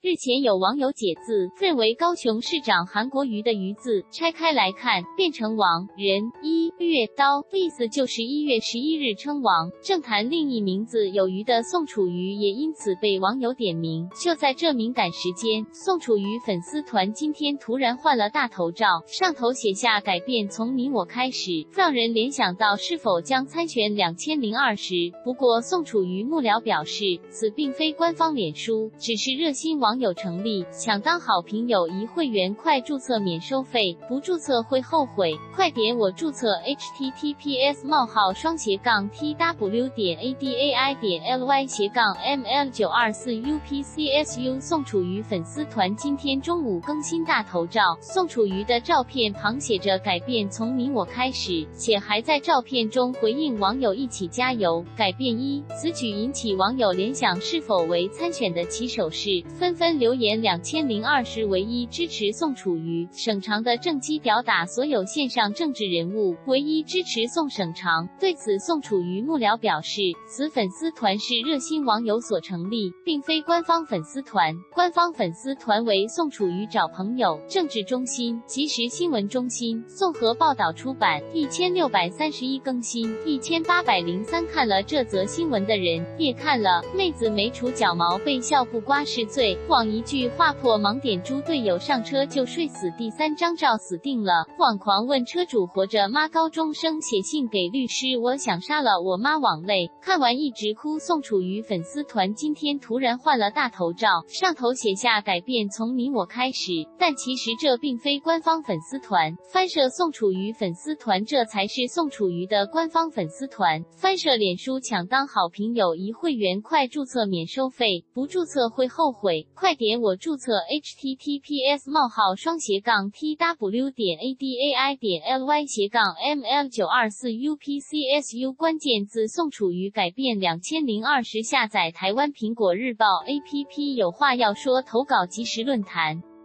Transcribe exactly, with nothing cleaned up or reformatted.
日前有网友解字，认为高雄市长韩国瑜的瑜字拆开来看，变成王、人、一、月、刀，意思就是一月十一日称王。政坛另一名字有余的宋楚瑜也因此被网友点名。就在这敏感时间，宋楚瑜粉丝团今天突然换了大头照，上头写下改变从你我开始，让人联想到是否将参选两千零二十。不过宋楚瑜幕僚表示，此并非官方脸书，只是热心网友成立，想当好评友谊会员，快注册免收费，不注册会后悔，快点我注册 H T T P S 冒号双斜杠 T W 点 A D A I 点 L Y 斜杠 M L 九二四 U P C S U。 宋楚瑜粉丝团今天中午更新大头照，宋楚瑜的照片旁写着改变从你我开始，且还在照片中回应网友一起加油改变一。此举引起网友联想是否为参选的起手式，纷纷留言两千零二十唯一支持宋楚瑜，省长的政绩吊打所有线上政治人物，唯一支持宋省长。对此宋楚瑜幕僚表示，此粉丝团是热心网友所成立，并非官方粉丝团，官方粉丝团为宋楚瑜找朋友政治中心即时新闻中心综合报道出版一千六百三十一更新一千八百零三。看了这则新闻的人也看了，妹子没除脚毛被笑不刮是罪，网一句划破盲点，猪队友上车就睡死，第三张照死定了，网狂问车主活着吗？高中生写信给律师，我想杀了我妈，网泪看完一直哭。宋楚瑜粉丝团今天突然换了大头照，上头写下改变从你我开始，但其实这并非官方粉丝团，翻设宋楚瑜粉丝团这才是宋楚瑜的官方粉丝团。翻设脸书抢当好评友谊会员，快注册免收费，不注册会后悔，快点我注册 H T T P S 冒号双斜杠 T W 点 A D A I 点 L Y 斜杠 M L 九二四 U P C S U。 关键字宋楚瑜改变两千零二十，下载台湾苹果日报 A P P 有话要说，投稿即时论坛。